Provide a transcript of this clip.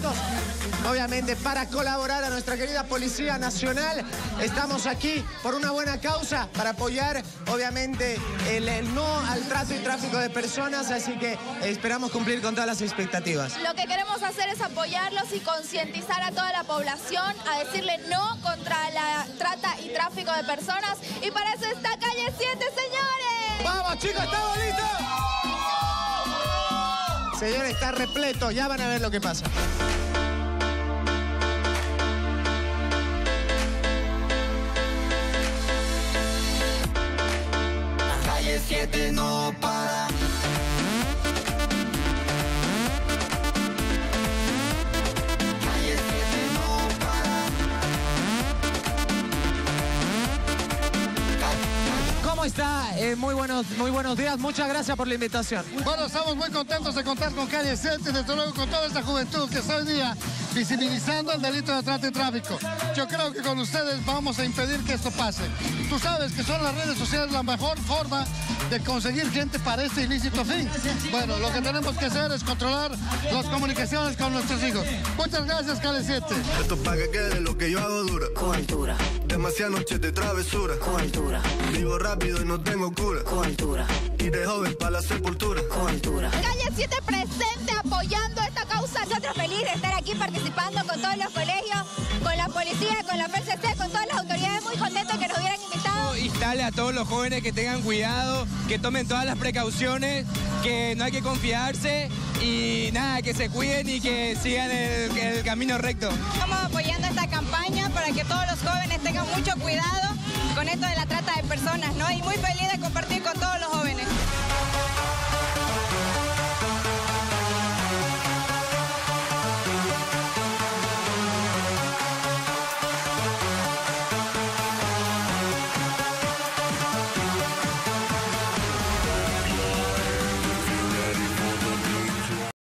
listos, obviamente, para colaborar a nuestra querida Policía Nacional. Estamos aquí por una buena causa, para apoyar, obviamente, el no al trato y tráfico de personas, así que esperamos cumplir con todas las expectativas. Lo que queremos hacer es apoyarlos y concientizar a toda la población a decirle no contra la trata y tráfico de personas. Y para eso está Calle 7, señores. ¡Vamos, chicos! ¿Estamos listos? Señores, está repleto. Ya van a ver lo que pasa. Calle 7 no para. Calle 7 no para. ¿Cómo está? Muy buenos días. Muchas gracias por la invitación. Bueno, estamos muy contentos de contar con Calle 7, desde luego con toda esta juventud que está hoy día visibilizando el delito de trata y tráfico. Yo creo que con ustedes vamos a impedir que esto pase. Tú sabes que son las redes sociales la mejor forma de conseguir gente para este ilícito fin. Bueno, lo que tenemos que hacer es controlar las comunicaciones con nuestros hijos. Muchas gracias, Calle 7. Esto es para que quede lo que yo hago dura. Con altura, Demasiadas noches de travesura. con altura, Vivo rápido y no tengo cura. con altura, Y de joven para la sepultura. con altura. Calle 7 presente apoyando esta causa. Nosotros felices de estar aquí participando con todos los colegios, con la policía, con la FCC, con todas las autoridades, muy contentos que nos hubieran invitado. Instale a todos los jóvenes que tengan cuidado, que tomen todas las precauciones, que no hay que confiarse y nada, que se cuiden y que sigan el camino recto. Estamos apoyando esta campaña para que todos los jóvenes tengan mucho cuidado con esto de la trata de personas, ¿no? Y muy feliz de compartir con todos los jóvenes.